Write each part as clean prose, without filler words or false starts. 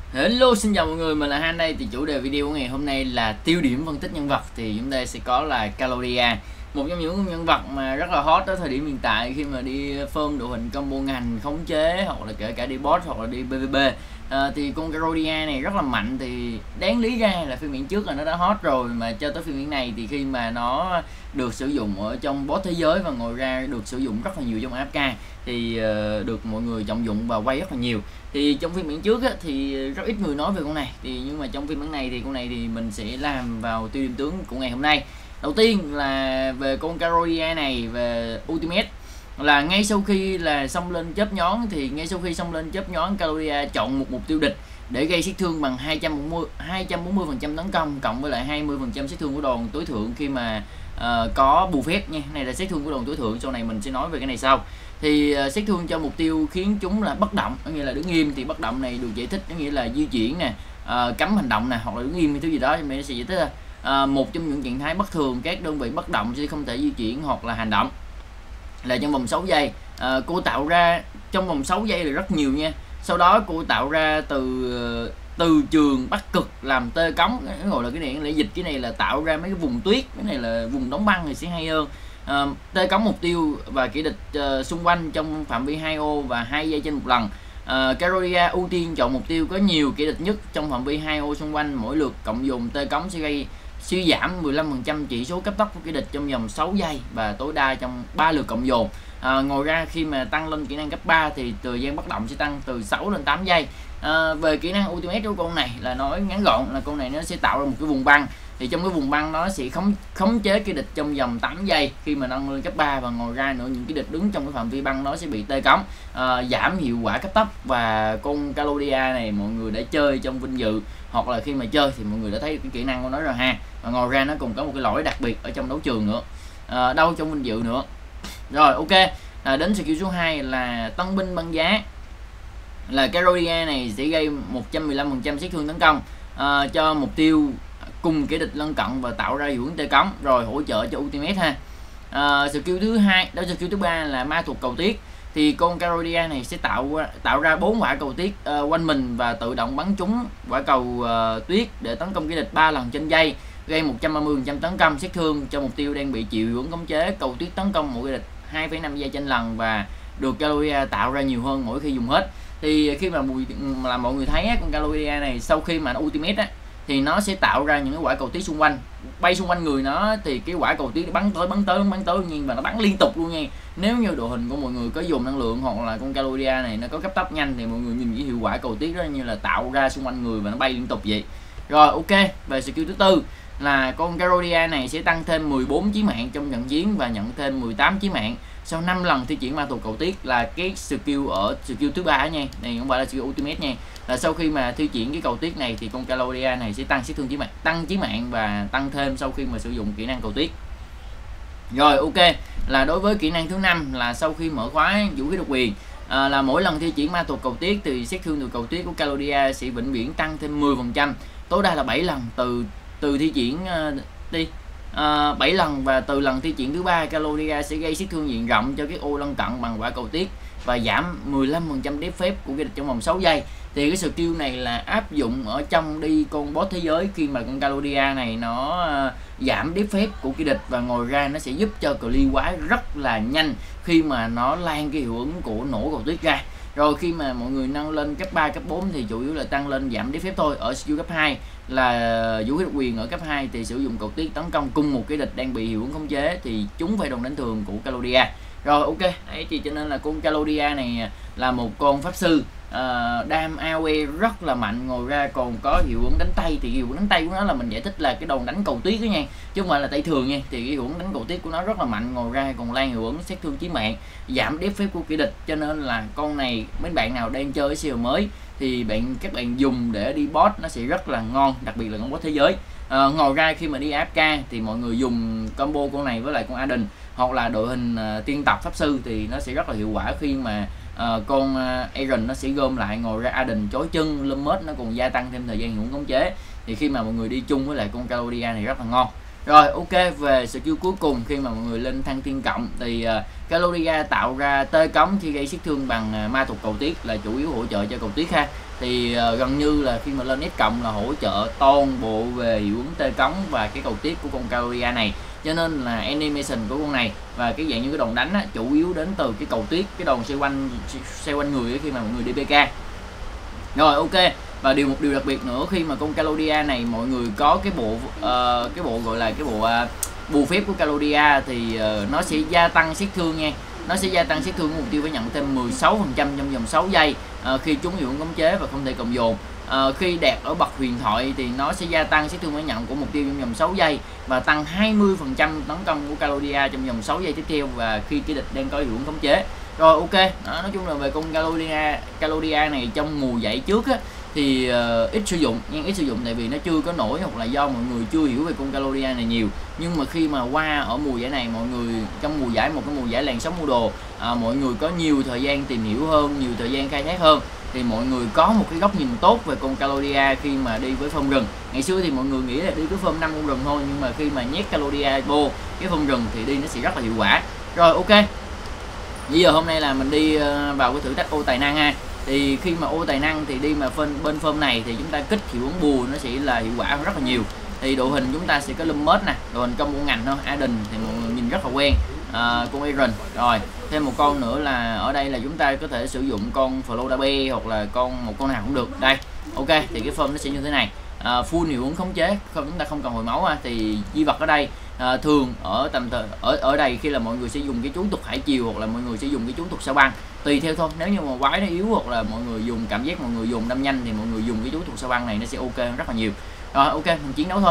Hello, xin chào mọi người, mình là Han đây. Thì chủ đề video của ngày hôm nay là tiêu điểm phân tích nhân vật. Thì chúng ta sẽ có là Caloria, một trong những nhân vật mà rất là hot ở thời điểm hiện tại khi mà đi farm đội hình combo ngành khống chế, hoặc là kể cả đi boss hoặc là đi PvP. Thì con Caloria này rất là mạnh. Thì đáng lý ra là phiên bản trước là nó đã hot rồi, mà cho tới phiên bản này thì khi mà nó được sử dụng ở trong boss thế giới và ngồi ra được sử dụng rất là nhiều trong AFK thì được mọi người trọng dụng và quay rất là nhiều. Thì trong phiên bản trước á, thì rất ít người nói về con này, nhưng mà trong phiên bản này thì mình sẽ làm vào tiêu điểm tướng của ngày hôm nay. Đầu tiên là về con Caloria này, về Ultimate, là ngay sau khi là xông lên chớp nhón, thì ngay sau khi xông lên chớp nhón, Caloria chọn một mục tiêu địch để gây sát thương bằng 240% tấn công cộng với lại 20% sát thương của đòn tối thượng khi mà có bù phép nha. Này là sát thương của đòn tối thượng, sau này mình sẽ nói về cái này sau. Thì sát thương cho mục tiêu khiến chúng là bất động, có nghĩa là đứng im. Thì bất động này được giải thích có nghĩa là di chuyển nè, cấm hành động nè, hoặc là đứng im hay thứ gì đó, thì mình sẽ giải thích là một trong những trạng thái bất thường, các đơn vị bất động sẽ không thể di chuyển hoặc là hành động là trong vòng 6 giây. Cô tạo ra trong vòng 6 giây là rất nhiều nha. Sau đó cô tạo ra từ trường bắc cực làm tê cống, gọi là cái này để dịch cái này là tạo ra mấy cái vùng tuyết, cái này là vùng đóng băng thì sẽ hay hơn. Tê cống mục tiêu và kẻ địch xung quanh trong phạm vi 2 ô và 2 giây trên một lần. Caloria ưu tiên chọn mục tiêu có nhiều kẻ địch nhất trong phạm vi 2 ô xung quanh. Mỗi lượt cộng dồn tê cống sẽ gây suy giảm 15% chỉ số cấp tốc của kẻ địch trong vòng 6 giây và tối đa trong 3 lượt cộng dồn. Ngoài ra khi mà tăng lên kỹ năng cấp 3 thì thời gian bất động sẽ tăng từ 6 lên 8 giây. Về kỹ năng ultimate của con này là nói ngắn gọn là con này nó sẽ tạo ra một cái vùng băng. Thì trong cái vùng băng nó sẽ khống chế cái địch trong vòng 8 giây khi mà nâng lên cấp 3, và ngoài ra nữa những cái địch đứng trong cái phạm vi băng nó sẽ bị tê cống, giảm hiệu quả cấp tốc. Và con Caloria này mọi người đã chơi trong vinh dự hoặc là khi mà chơi thì mọi người đã thấy cái kỹ năng của nó rồi ha. Và ngoài ra nó còn có một cái lỗi đặc biệt ở trong đấu trường nữa, đâu trong vinh dự nữa. Rồi ok, đến skill số 2 là tân binh băng giá. Là Caloria này sẽ gây 115% sát thương tấn công cho mục tiêu cùng kẻ địch lân cận và tạo ra hiệu ứng tê cống, rồi hỗ trợ cho ultimate ha. Skill thứ hai đó, skill thứ ba là ma thuật cầu tuyết. Thì con Caloria này sẽ tạo ra 4 quả cầu tuyết quanh mình và tự động bắn trúng quả cầu tuyết để tấn công kẻ địch 3 lần trên giây, gây 130% tấn công sát thương cho mục tiêu đang bị chịu hiệu ứng khống chế. Cầu tuyết tấn công mỗi kẻ địch 2,5 giây trên lần và được Caloria tạo ra nhiều hơn mỗi khi dùng hết. Thì khi mà mọi người thấy con Caloria này sau khi mà nó ultimate á, thì nó sẽ tạo ra những cái quả cầu tuyết xung quanh, bay xung quanh người nó. Thì cái quả cầu tuyết nó bắn tới nhiên, và nó bắn liên tục luôn nha. Nếu như đội hình của mọi người có dùng năng lượng hoặc là con Caloria này nó có cấp tốc nhanh thì mọi người nhìn cái hiệu quả cầu tuyết đó như là tạo ra xung quanh người và nó bay liên tục vậy. Rồi ok, về skill thứ tư là con Caloria này sẽ tăng thêm 14 chí mạng trong trận chiến và nhận thêm 18 chí mạng sau 5 lần thi triển ma thuật cầu tuyết, là cái skill ở skill thứ ba nha. Này không phải là skill ultimate nha. Là sau khi mà thi triển cái cầu tuyết này thì con Caloria này sẽ tăng sát thương chí mạng, tăng chí mạng và tăng thêm sau khi mà sử dụng kỹ năng cầu tuyết. Rồi ok, là đối với kỹ năng thứ 5 là sau khi mở khóa vũ khí độc quyền, là mỗi lần thi triển ma thuật cầu tuyết thì sát thương từ cầu tuyết của Caloria sẽ vĩnh viễn tăng thêm 10%, tối đa là 7 lần từ thi triển 7 lần, và từ lần thi triển thứ 3 Caloria sẽ gây sát thương diện rộng cho cái ô lân cận bằng quả cầu tuyết và giảm 15% đép phép của cái địch trong vòng 6 giây. Thì cái skill này là áp dụng ở trong đi con boss thế giới khi mà con Caloria này nó giảm đép phép của cái địch, và ngoài ra nó sẽ giúp cho clear quái rất là nhanh khi mà nó lan cái hiệu ứng của nổ cầu tuyết ra. Rồi khi mà mọi người nâng lên cấp 3, cấp 4 thì chủ yếu là tăng lên giảm đép phép thôi. Ở skill cấp 2 là vũ khí độc quyền ở cấp 2 thì sử dụng cầu tuyết tấn công cùng một cái địch đang bị hiệu ứng khống chế thì chúng phải đòn đánh thường của Caloria. Rồi ok, đấy thì cho nên là con Caloria này là một con pháp sư đam AoE rất là mạnh. Ngồi ra còn có hiệu ứng đánh tay. Thì hiệu ứng đánh tay của nó là mình giải thích là cái đòn đánh cầu tuyết đó nha, chứ không phải là tay thường nha. Thì cái hiệu ứng đánh cầu tuyết của nó rất là mạnh. Ngồi ra còn lan hiệu ứng sát thương chí mạng, giảm đép phép của kẻ địch. Cho nên là con này mấy bạn nào đang chơi siêu mới thì các bạn dùng để đi boss nó sẽ rất là ngon, đặc biệt là con boss thế giới. Ngoài ra khi mà đi AFK thì mọi người dùng combo con này với lại con Aden hoặc là đội hình tiên tập pháp sư thì nó sẽ rất là hiệu quả khi mà con Aaron nó sẽ gom lại. Ngồi ra Aden chối chân Lummet nó còn gia tăng thêm thời gian hiệu ứng khống chế, thì khi mà mọi người đi chung với lại con Caloria này rất là ngon. Rồi ok, về skill cuối cùng khi mà mọi người lên thăng tiên cộng thì Caloria tạo ra tê cống khi gây sát thương bằng ma thuật cầu tuyết, là chủ yếu hỗ trợ cho cầu tuyết ha. Thì gần như là khi mà lên S cộng là hỗ trợ toàn bộ về hiệu ứng tê cống và cái cầu tuyết của con Caloria này, cho nên là animation của con này và cái dạng như cái đòn đánh á, chủ yếu đến từ cái cầu tuyết, cái đòn xoay quanh người khi mà mọi người đi PK. Rồi ok, và một điều đặc biệt nữa khi mà con Caloria này mọi người có cái bộ gọi là cái bộ bù phép của Caloria thì nó sẽ gia tăng sát thương nha. Nó sẽ gia tăng sát thương của mục tiêu phải nhận thêm 16% trong vòng 6 giây khi chúng hiệu ứng khống chế và không thể cộng dồn. Khi đạt ở bậc huyền thoại thì nó sẽ gia tăng sát thương phải nhận của mục tiêu trong vòng 6 giây và tăng 20% tấn công của Caloria trong vòng 6 giây tiếp theo và khi cái địch đang có hiệu ứng khống chế. Rồi ok, đó, nói chung là về con Caloria này trong mùa giải trước á, thì ít sử dụng, nhưng ít sử dụng tại vì nó chưa có nổi hoặc là do mọi người chưa hiểu về con Caloria này nhiều. Nhưng mà khi mà qua ở mùa giải này, mọi người trong một cái mùa giải làn sóng mua đồ, mọi người có nhiều thời gian tìm hiểu hơn, nhiều thời gian khai thác hơn, thì mọi người có một cái góc nhìn tốt về con Caloria khi mà đi với phơm rừng. Ngày xưa thì mọi người nghĩ là đi với phơm 5 con rừng thôi, nhưng mà khi mà nhét Caloria vô cái phơm rừng thì đi nó sẽ rất là hiệu quả. Rồi ok, bây giờ hôm nay là mình đi vào cái thử thách ô tài năng ha. Thì khi mà ô tài năng thì đi mà bên phơm này thì chúng ta kích hiệu ứng bùa nó sẽ là hiệu quả rất là nhiều. Thì đội hình chúng ta sẽ có Lummet nè, đội hình combo ngành thôi, Aden thì mọi người nhìn rất là quen, con Eren. Rồi thêm một con nữa là ở đây là chúng ta có thể sử dụng con Flodabe hoặc là một con nào cũng được. Đây ok, thì cái phơm nó sẽ như thế này, full hiệu ứng khống chế, chúng ta không cần hồi máu ha. Thì di vật ở đây thường ở ở đây khi là mọi người sẽ dùng cái chú thuật hải chiều hoặc là mọi người sẽ dùng cái chú thuật sao băng, tùy theo thôi. Nếu như mà quái nó yếu hoặc là mọi người dùng cảm giác mọi người dùng đâm nhanh thì mọi người dùng cái chú thuật sao băng này nó sẽ ok hơn rất là nhiều. Rồi ok, mình chiến đấu thôi.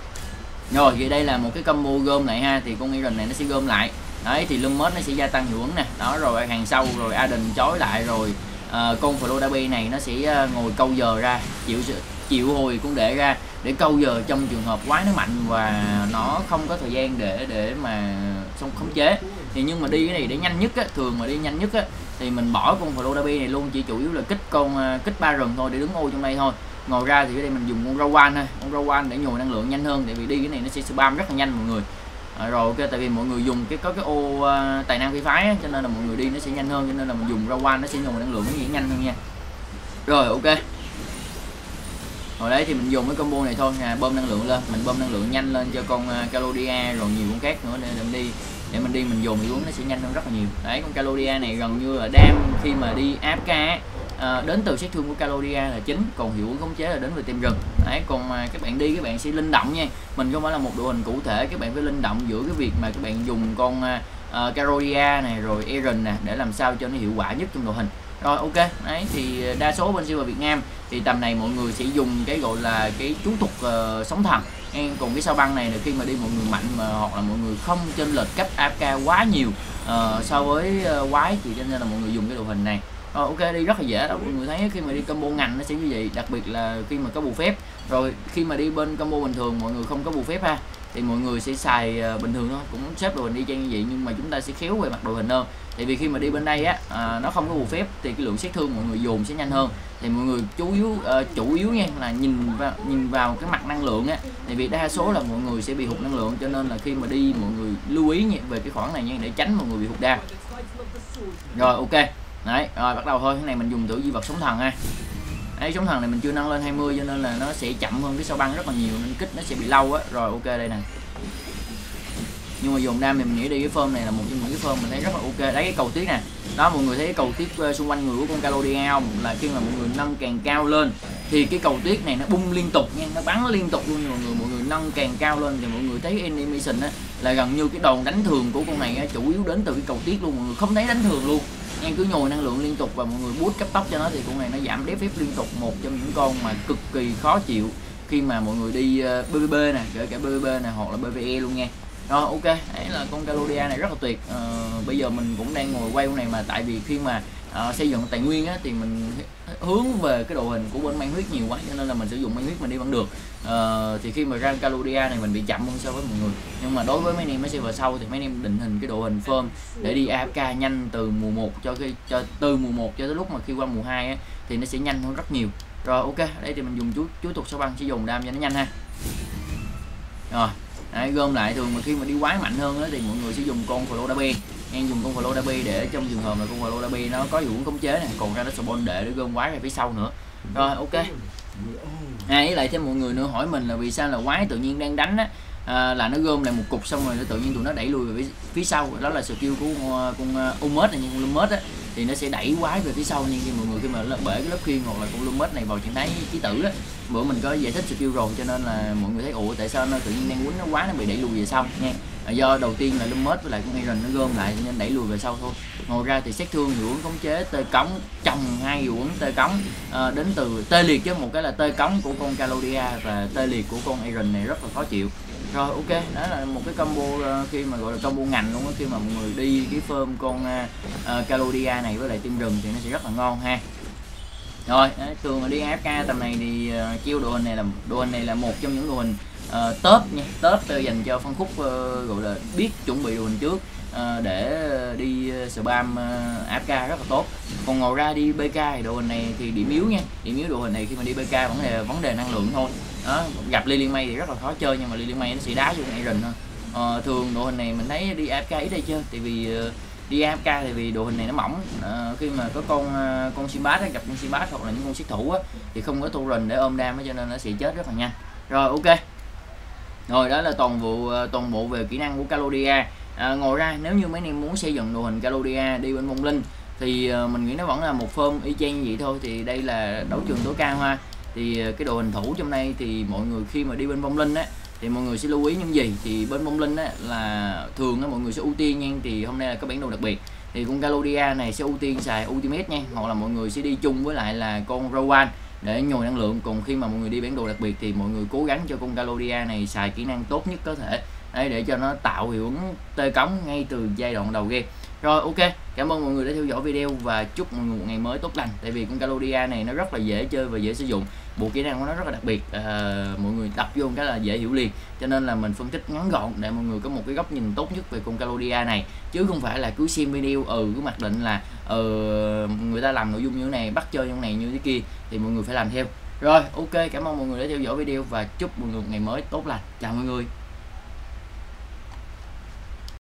Rồi thì đây là một cái combo gom lại ha, thì con Eren này nó sẽ gom lại. Đấy thì Lummet nó sẽ gia tăng hiệu ứng nè, đó rồi hàng sau rồi Aden chói lại rồi con Flodabe này nó sẽ ngồi câu giờ ra, chịu hồi cũng để ra để câu giờ trong trường hợp quái nó mạnh và nó không có thời gian để mà khống chế. Thì nhưng mà đi cái này để nhanh nhất á, thường mà đi nhanh nhất á thì mình bỏ con Flodabe này luôn, chỉ chủ yếu là kích 3 rừng thôi để đứng ô trong đây thôi. Ngồi ra thì ở đây mình dùng con Rowan thôi, con Rowan để nhồi năng lượng nhanh hơn, tại vì đi cái này nó sẽ spam rất là nhanh mọi người. Rồi ok, tại vì mọi người dùng có cái ô tài năng phi phái á, cho nên là mọi người đi nó sẽ nhanh hơn, cho nên là mình dùng Rowan nó sẽ nhồi năng lượng nó nhanh hơn nha. Rồi ok, rồi đấy thì mình dùng cái combo này thôi nha, bơm năng lượng lên, mình bơm năng lượng nhanh lên cho con Caloria rồi nhiều con khác nữa để mình đi mình dùng hiệu ứng nó sẽ nhanh hơn rất là nhiều. Đấy, con Caloria này gần như là đam khi mà đi AFK đến từ sát thương của Caloria là chính, còn hiệu ứng khống chế là đến từ tem rừng. Đấy, còn mà các bạn đi các bạn sẽ linh động nha, mình không phải là một đội hình cụ thể, các bạn phải linh động giữa cái việc mà các bạn dùng con Caloria này rồi Eren nè để làm sao cho nó hiệu quả nhất trong đội hình. Rồi ok, đấy thì đa số bên Silver Việt Nam thì tầm này mọi người sẽ dùng cái gọi là cái chú thuật sóng thần. Còn cái sao băng này là khi mà đi mọi người mạnh mà hoặc là mọi người không chênh lệch cấp AFK quá nhiều so với quái thì cho nên là mọi người dùng cái đội hình này. Ok, đi rất là dễ đó, mọi người thấy khi mà đi combo ngành nó sẽ như vậy, đặc biệt là khi mà có bù phép. Rồi khi mà đi bên combo bình thường mọi người không có bù phép ha thì mọi người sẽ xài bình thường thôi, cũng xếp đội hình đi chang như vậy, nhưng mà chúng ta sẽ khéo về mặt đội hình hơn. Tại vì khi mà đi bên đây á nó không có bù phép thì cái lượng sát thương mọi người dồn sẽ nhanh hơn. Thì mọi người chủ yếu nha là nhìn vào cái mặt năng lượng á, tại vì đa số là mọi người sẽ bị hụt năng lượng, cho nên là khi mà đi mọi người lưu ý về cái khoản này nha, để tránh mọi người bị hụt đam. Rồi ok, đấy rồi bắt đầu thôi. Cái này mình dùng thử di vật sống thần ha. Đấy, sống thần này mình chưa nâng lên 20 cho nên là nó sẽ chậm hơn cái sao băng rất là nhiều, nên kích nó sẽ bị lâu á. Rồi ok, đây nè, nhưng mà dùng đam thì mình nghĩ đi cái phơm này là một trong những cái phơm mình thấy rất là ok. Đấy, cái cầu tuyết nè, đó mọi người thấy cái cầu tuyết xung quanh người của con Caloria không, là khi mà mọi người nâng càng cao lên thì cái cầu tuyết này nó bung liên tục nha, nó bắn liên tục luôn. Mọi người nâng càng cao lên thì mọi người thấy animation á là gần như cái đòn đánh thường của con này á, chủ yếu đến từ cái cầu tuyết luôn, mọi người không thấy đánh thường luôn nha, cứ nhồi năng lượng liên tục và mọi người boost cấp tốc cho nó thì con này nó giảm DPS liên tục, một trong những con mà cực kỳ khó chịu khi mà mọi người đi PvP nè, kể cả PvP nè hoặc là PvE luôn nha. Rồi ok, đấy là con Caloria này rất là tuyệt. Bây giờ mình cũng đang ngồi quay con này mà tại vì khi mà xây dựng tài nguyên á, thì mình hướng về cái đội hình của bên mang huyết nhiều quá, cho nên là mình sử dụng mang huyết mình đi vẫn được. Thì khi mà ra Caloria này mình bị chậm hơn so với mọi người, nhưng mà đối với mấy anh em mới server sau thì mấy anh em định hình cái đội hình firm để đi AFK nhanh từ mùa 1 từ mùa 1 cho tới lúc mà khi qua mùa 2 á, thì nó sẽ nhanh hơn rất nhiều. Rồi ok, đây thì mình dùng chú thuật sao băng sẽ dùng đam cho nó nhanh ha. Rồi Đấy, gom lại thường mà khi mà đi quái mạnh hơn đó, thì mọi người sẽ dùng con Flodabi, em dùng con Flodabi để trong trường hợp là con Flodabi nó có hiệu ứng khống chế này, còn ra nó spawn để gom quái ra phía sau nữa. Rồi ok. Ý lại thêm mọi người nữa hỏi mình là vì sao là quái tự nhiên đang đánh á, là nó gom lại một cục xong rồi nó tự nhiên tụi nó đẩy lùi về phía sau. Đó là skill của con Umet này, nhưng con Lumet á thì nó sẽ đẩy quái về phía sau. Nhưng khi mọi người khi mà bể cái lớp khiên hoặc là con Lumet này vào trạng thái chí tử á, bữa mình có giải thích skill rồi, cho nên là mọi người thấy ủa tại sao nó tự nhiên đang quýnh nó quá nó bị đẩy lùi về sau nha. Do đầu tiên là Lumet với lại con Iron nó gom lại nên đẩy lùi về sau thôi. Ngoài ra thì sát thương hiệu ứng khống chế tê cống, trồng 2 hiệu ứng tê cống đến từ tê liệt, chứ một cái là tê cống của con Calodia và tê liệt của con Iron này rất là khó chịu. Rồi ok, đó là một cái combo khi mà gọi là combo ngành luôn á, khi mà mọi người đi cái phơm con Calodia này với lại tim rừng thì nó sẽ rất là ngon ha. Rồi thường mà đi AFK tầm này thì chiêu đồ hình này là một trong những đồ hình top nha, top dành cho phân khúc gọi là biết chuẩn bị đồ hình trước để đi spam AFK rất là tốt. Còn ngoài ra đi BK thì đồ hình này thì điểm yếu nha, điểm yếu đồ hình này khi mà đi BK vấn đề năng lượng thôi. Đó, gặp Lily May thì rất là khó chơi, nhưng mà Lily May nó sẽ đá vô con Iron thôi. Thường đồ hình này mình thấy đi AFK ít đây chơi, tại vì đi AFK thì vì đồ hình này nó mỏng, khi mà có con Simbat gặp con Simbat hoặc là những con sát thủ á, thì không có Torrent để ôm đam, cho nên nó sẽ chết rất là nhanh. Rồi ok. Rồi đó là toàn bộ về kỹ năng của Calodia. Ngoài ra nếu như mấy anh em muốn xây dựng đồ hình Calodia đi bên Vong Linh thì mình nghĩ nó vẫn là một phơm y chang như vậy thôi. Thì đây là đấu trường tối cao ha. Thì cái đồ hình thủ trong đây thì mọi người khi mà đi bên Vong Linh á thì mọi người sẽ lưu ý những gì. Thì bên Vong Linh á là thường á mọi người sẽ ưu tiên nha. Thì hôm nay là có bản đồ đặc biệt thì con Calodia này sẽ ưu tiên xài Ultimate nha, hoặc là mọi người sẽ đi chung với lại là con Rowan để nhồi năng lượng. Còn khi mà mọi người đi bản đồ đặc biệt thì mọi người cố gắng cho con Calodia này xài kỹ năng tốt nhất có thể đấy, để cho nó tạo hiệu ứng tê cống ngay từ giai đoạn đầu game. Rồi ok, cảm ơn mọi người đã theo dõi video và chúc mọi người một ngày mới tốt lành. Tại vì con Calodia này nó rất là dễ chơi và dễ sử dụng, bộ kỹ năng của nó rất là đặc biệt, mọi người đập vô cái là dễ hiểu liền, cho nên là mình phân tích ngắn gọn để mọi người có một cái góc nhìn tốt nhất về con Calodia này, chứ không phải là cứ xem video cứ mặc định là người ta làm nội dung như thế này, bắt chơi như thế này như thế kia thì mọi người phải làm theo. Rồi ok, cảm ơn mọi người đã theo dõi video và chúc mọi người một ngày mới tốt lành. Chào mọi người.